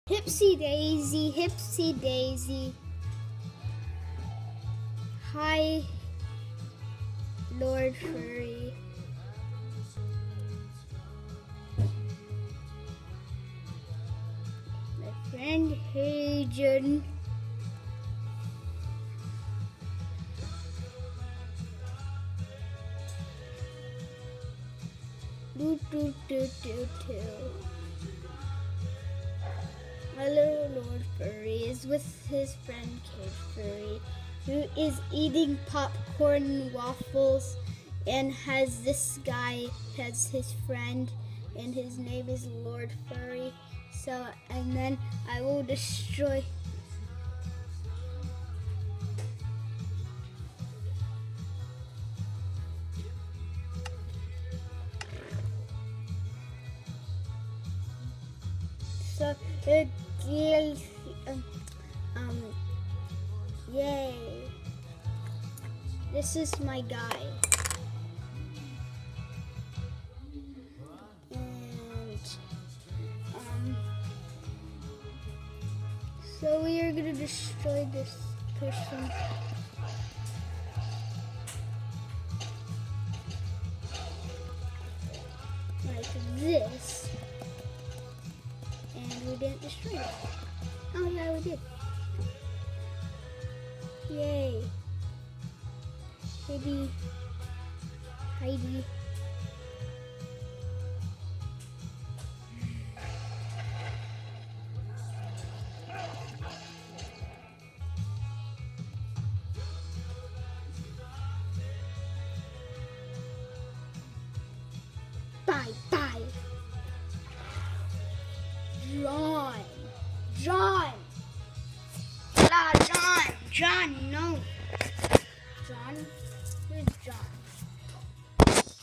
Hipsy daisy, hipsy daisy. Hi, Lord Furry. My friend Hayden. Do do do do do. My little Lord Furry is with his friend Kid Furry, who is eating popcorn and waffles, and has this guy as his friend, and his name is Lord Furry. So, and then I will destroy. So it gives, yay! This is my guy, and so we are gonna destroy this person. Like this. And we didn't destroy it. Oh yeah, we did. Yay. Maybe Heidi. Bye bye. John. John, no. John? Who's John?